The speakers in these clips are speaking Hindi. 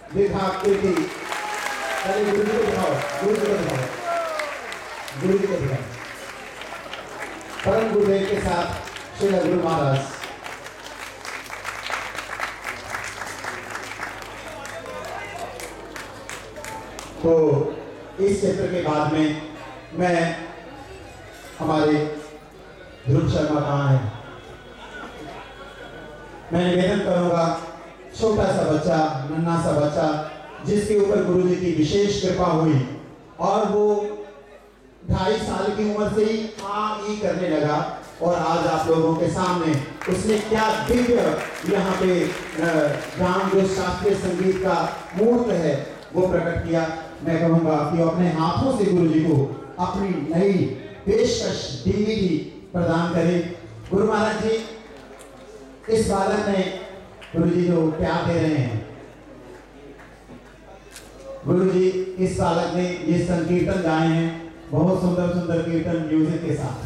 विभाग कीर्ति। पहले गुरु जी को दिखाओ, गुरु जी को दिखाओ, गुरु जी को दिखाओ। परम गुरुदेव के साथ श्री गुरु महाराज। तो इस चित्र के बाद में मैं हमारे ध्रुव शर्मा कहाँ है, मैं निवेदन करूंगा, छोटा सा बच्चा, नन्हा सा बच्चा जिसके ऊपर गुरु जी की विशेष कृपा हुई और वो 2.5 साल की उम्र से ही आ ई करने लगा और आज आप लोगों के सामने उसने क्या दिव्य यहाँ पे गान जो शास्त्रीय संगीत का मूर्त है वो प्रकट किया। मैं कहूँगा कि अपने हाथों से गुरु जी को अपनी नई पेशकश डीवीडी प्रदान करें। गुरु महाराज जी, इस बालक ने गुरु जी जो प्यार दे रहे हैं, गुरु जी इस बालक ने ये संकीर्तन गाए हैं, बहुत सुंदर सुंदर कीर्तन म्यूजिक के साथ।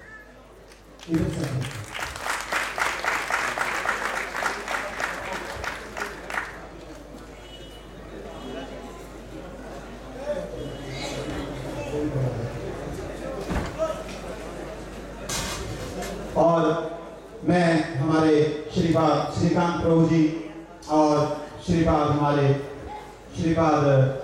और मैं हमारे श्रीपाद श्रीकांत प्रभु जी और श्रीपाद हमारे श्रीपाद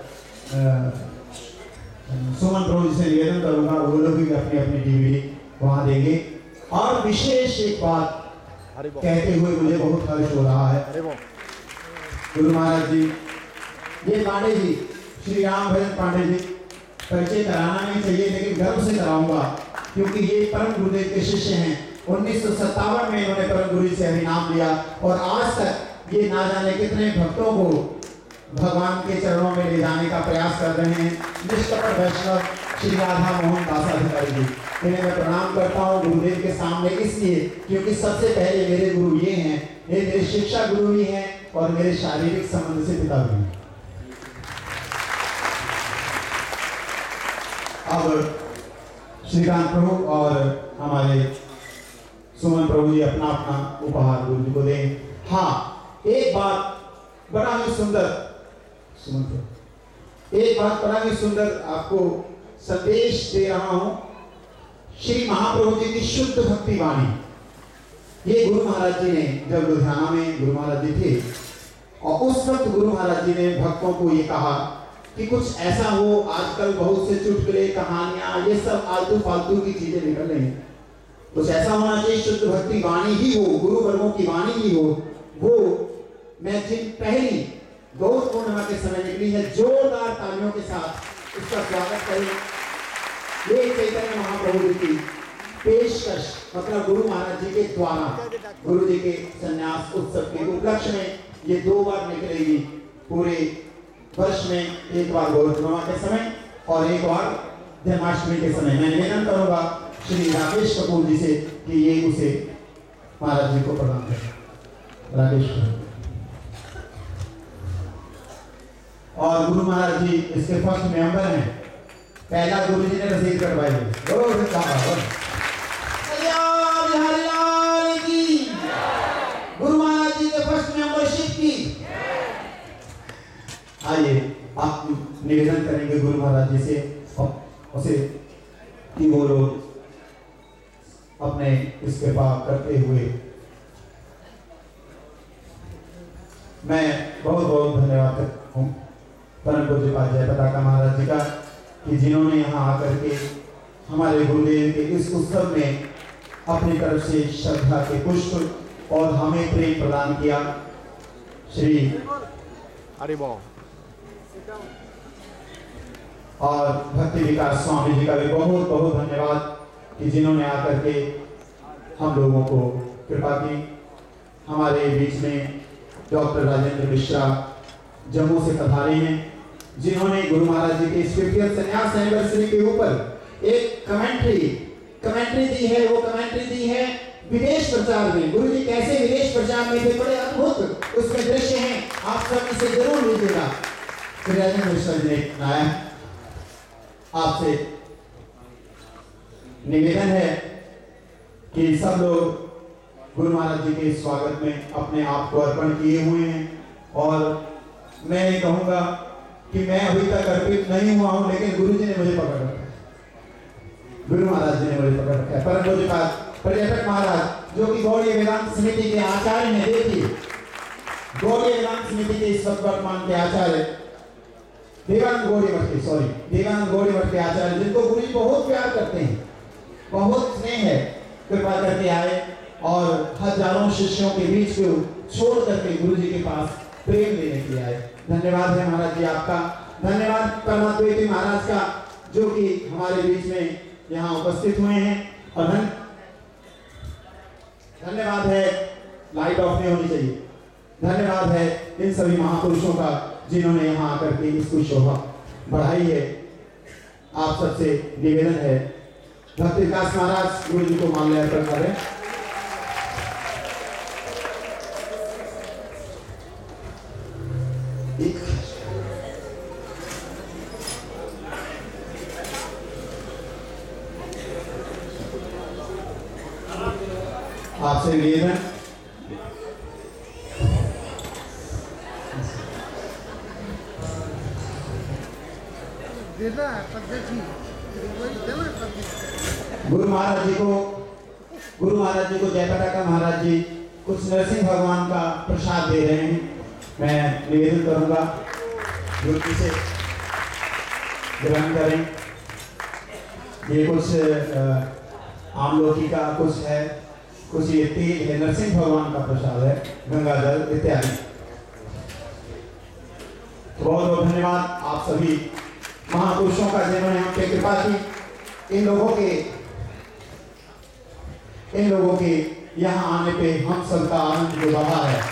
सुमन प्रभु जी से निवेदन करूंगा, वो लोग भी अपनी अपनी डीवीडी वहां देंगे। और विशेष एक बात कहते हुए मुझे बहुत हर्ष हो रहा है। गुरु महाराज जी, ये पांडे जी, श्री राम भजन पांडे जी, परिचय कराना नहीं चाहिए लेकिन गर्व से कराऊंगा क्योंकि ये परम गुरुदेव के शिष्य हैं। 1957 में इन्होंने परम गुरु से हरिनाम लिया और आज तक ये ना जाने कितने भक्तों को भगवान के चरणों में ले जाने का प्रयास कर रहे हैं। निष्कपट वैष्णव श्री राधा मोहन दासाधिकारी जी, इन्हें मैं प्रणाम करता हूँ गुरुदेव के सामने, इसलिए क्योंकि सबसे पहले मेरे गुरु ये हैं, ये मेरे शिक्षा गुरु भी हैं और मेरे शारीरिक संबंध से पिता भी हैं। अब श्रीकांत प्रभु और हमारे सुमन प्रभु जी अपना अपना उपहार गुरु जी को दें। हाँ, एक बात बड़ा ही सुंदर, सुमन प्रभु, एक बात बड़ा ही सुंदर आपको संदेश दे रहा हूं। श्री महाप्रभु जी की शुद्ध भक्ति वाणी, ये गुरु महाराज जी ने जब लुधियाना में गुरु महाराज जी थे और उस वक्त गुरु महाराज जी ने भक्तों को ये कहा कि कुछ ऐसा हो, आजकल बहुत से चुटकुले कहानियां ये सब आलतू फालतू की चीजें निकल रही हैं, कुछ ऐसा होना चाहिए शुद्ध भक्ति वाणी ही हो, गुरु वर्गों की वाणी ही हो। वो मैं जिन पहली गौर पूर्णिमा के समय निकली है, जोरदार तालियों के साथ उसका स्वागत करें। ये चैतन्य महाप्रभु जी की पेशकश, मतलब गुरु महाराज जी के द्वारा गुरु जी के संन्यास उत्सव के उपलक्ष्य में ये 2 बार निकलेगी पूरे वर्ष में, एक बार गौर पूर्णिमा के समय और एक बार जन्माष्टमी के समय। मैं निवेदन करूंगा श्री राकेश कपूर जी से कि ये उसे महाराज जी को प्रदान करें। राकेश और गुरु महाराज जी इसके फर्स्ट मेंबर हैं, पहला गुरु जी ने रसीद कटवाई है। गुरु महाराज जी के फर्स्ट मेंबरशिप की। आइए आप निवेदन करेंगे गुरु महाराज जी से उसे कि वो लोग अपने इस कृपा करते हुए। मैं बहुत बहुत धन्यवाद करता हूँ परम पूज्यपाद जयप्रताप महाराज जी का कि जिन्होंने यहाँ आकर के हमारे गुरुदेव के इस उत्सव में अपनी तरफ से श्रद्धा के पुष्प और हमें प्रेम प्रदान किया। श्री और भक्ति विकास स्वामी जी का भी बहुत बहुत धन्यवाद कि जिन्होंने आकर के हम लोगों को कृपा की। हमारे बीच में डॉक्टर राजेंद्र मिश्रा जम्मू से पधारे हैं, जिन्होंने गुरु महाराज जी के 50th संन्यास एनिवर्सरी के ऊपर एक कमेंट्री दी है। वो कमेंट्री दी है विदेश प्रचार में। गुरु जी कैसे विदेश प्रचार में थे, बड़े अद्भुत उसमें दृश्य हैं, आप सब इसे जरूर लीजिएगा। राजेंद्र मिश्रा जी ने आया, आपसे निवेदन है कि सब लोग गुरु महाराज जी के स्वागत में अपने आप को अर्पण किए हुए हैं और मैं ये कहूँगा कि मैं अभी तक अर्पित नहीं हुआ हूँ, लेकिन गुरु जी ने मुझे पकड़ रखा है, गुरु महाराज जी ने मुझे पकड़ रखा है। परम पूज्यपाद पर्यटक महाराज जो कि गौड़ीय वेदांत समिति के आचार्य ने, देखिए गौड़ीय वेदांत समिति के इस वक्त वर्तमान के आचार्य देवानंद गौड़ी मठ के आचार्य, जिनको गुरु जी बहुत प्यार करते हैं, बहुत स्नेह है, कृपा करके आए और हजारों शिष्यों के बीच को छोड़ करके गुरु जी के पास प्रेम लेने के लिए आए। धन्यवाद है महाराज जी आपका, धन्यवाद परमाद्वैती महाराज का जो कि हमारे बीच में यहाँ उपस्थित हुए हैं, और धन्यवाद है, लाइट ऑफ नहीं होनी चाहिए, धन्यवाद है इन सभी महापुरुषों का जिन्होंने यहाँ आकर के इसको शोभा बढ़ाई है। आप सबसे निवेदन है भक्ति विकास महाराज गुरु जी को माल्यार्पण करें। आपसे निवेदन गुरु महाराज जी को जयपताका महाराज जी कुछ नरसिंह भगवान का प्रसाद दे रहे हैं। मैं निवेदन करूंगा गुरु जी से ग्रहण करें। ये कुछ आमलोकी का कुछ है, कुछ ये तेल है, नरसिंह भगवान का प्रसाद है, गंगा जल इत्यादि। तो बहुत बहुत धन्यवाद आप सभी महापुरुषों का जिन्होंने हम पे कृपा की। इन लोगों के यहाँ आने पे हम सबका आनंद जो बढ़ा है।